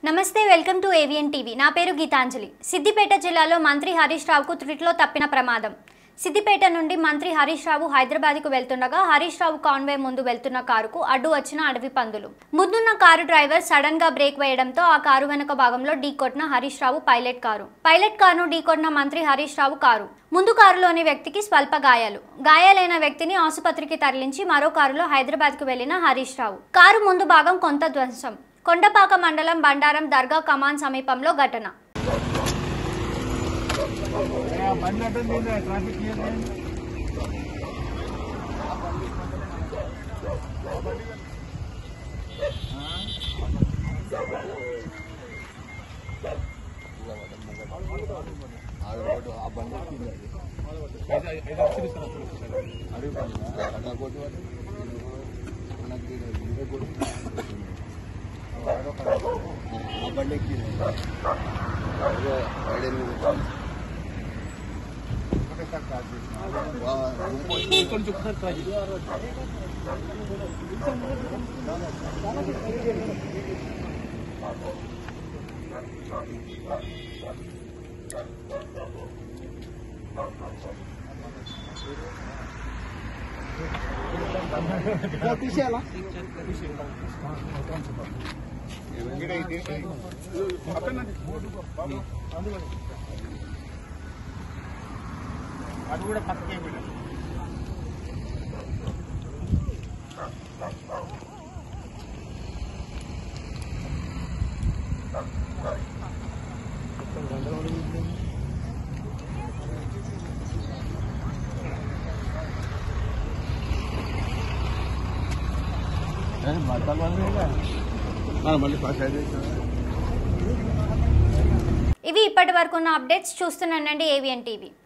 నమస్తే welcome to AVN TV నా పేరు గీతాంజలి సిద్దిపేట జిల్లాలో మంత్రి హరీష్ రావుకు త్రుటిలో తప్పిన ప్రమాదం సిద్దిపేట నుండి మంత్రి హరీష్ రావు హైదరాబాద్కు వెళ్తుండగా హరీష్ రావు కాన్వే ముందు వెళ్తున్న కారుకు అడ్డు వచ్చిన అడవి పందులు ముందున్న కారు డ్రైవర్ సడన్ గా బ్రేక్ వేయడంతో ఆ కారు వెనుక భాగంలో ఢీకొట్టిన హరీష్ రావు పైలట్ కారును ఢీకొట్టిన మంత్రి హరీష్ రావు కారు ముందు కారులోని వ్యక్తికి స్వల్ప గాయాలైన వ్యక్తిని ఆసుపత్రికి తరలించి మరో కారులో హైదరాబాద్కు వెళ్లిన హరీష్ రావు కారు ముందు భాగం కొంత ధ్వంసం కొండపాక మండలం బండారం దర్గా కమాన్ సమీపంలో ఘటన అది కూడా పక్కకే పెట్టారు. ఇవి ఇప్పటి వరకు ఉన్న అప్డేట్స్ చూస్తున్నానండి ఏవిఎన్ టీవీ.